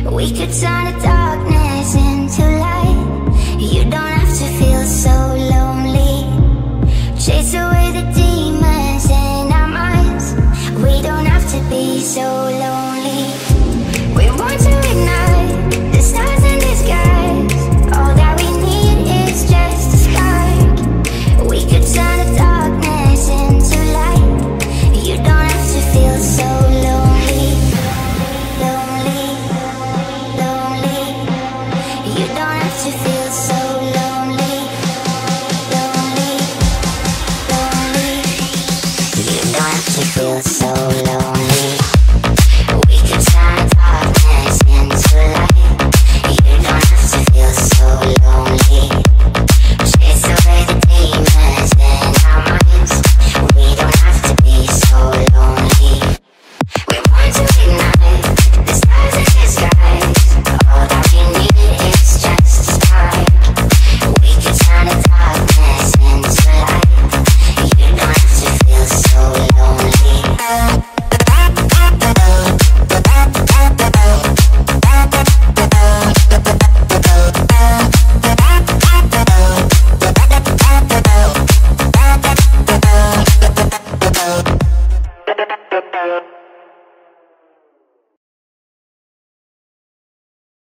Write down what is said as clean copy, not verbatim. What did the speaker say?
We could turn the darkness into light. You don't have to feel so lonely. Chase away the demons in our minds. We don't have to be so